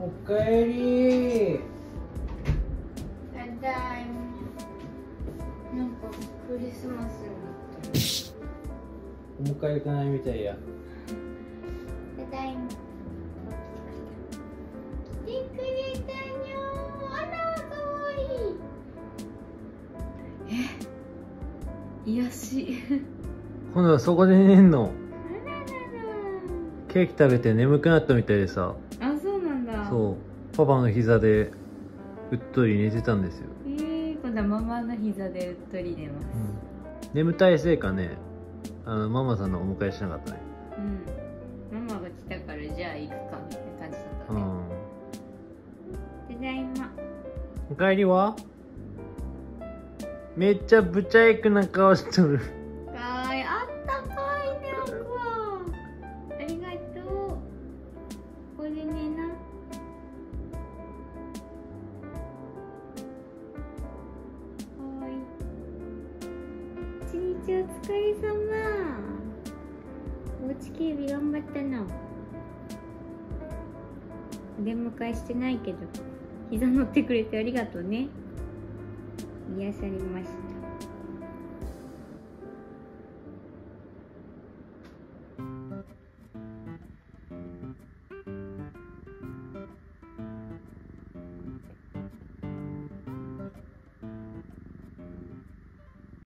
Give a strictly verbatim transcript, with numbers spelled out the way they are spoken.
おかえり。 ただいま。なんかクリスマスにお迎え行かないみたいや。 ただいま。来てくれたよ。あら、かわいい。え、癒し。 今度はそこで寝んの。 あららら。 ケーキ食べて眠くなったみたいでさ。 あ、そうなんだ。 そう、パパの膝でうっとり寝てたんですよ。 えー、今度はママの膝でうっとり寝ます。 うん、眠たいせいかね、あのママさんのお迎えしなかったね。 うん。ママが来たからじゃあ行くかみたいな感じだったね。 うん。 ただいま。 おかえりは？めっちゃブチャイクな顔しとる。 かわいい。あったかいね、アクア。ありがとう。ここで寝な。はい。一日お疲れ様。おうち警備頑張ったな。お出迎えしてないけど、膝乗ってくれてありがとうね。癒されました。